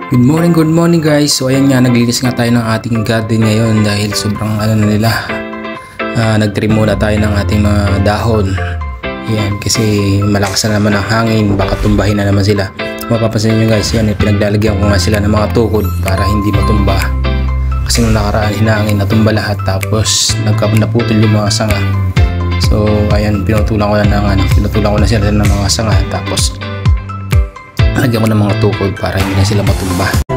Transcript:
Good morning guys. So ayan nga, naglinis nga tayo ng ating garden ngayon dahil sobrang na nila. Nag-trim muna tayo ng ating mga dahon. Yan, kasi malakas na naman ang hangin, baka tumbahin na naman sila. Mapapansin nyo guys, yan, pinaglalagyan ko nga sila ng mga tukod para hindi matumba. Kasi nung nakaraan hinangin, natumba lahat, tapos naputol yung mga sanga. So ayan, pinutulan ko na sila ng mga sanga, tapos lagyan ko ng mga tukod para hindi na sila matumba.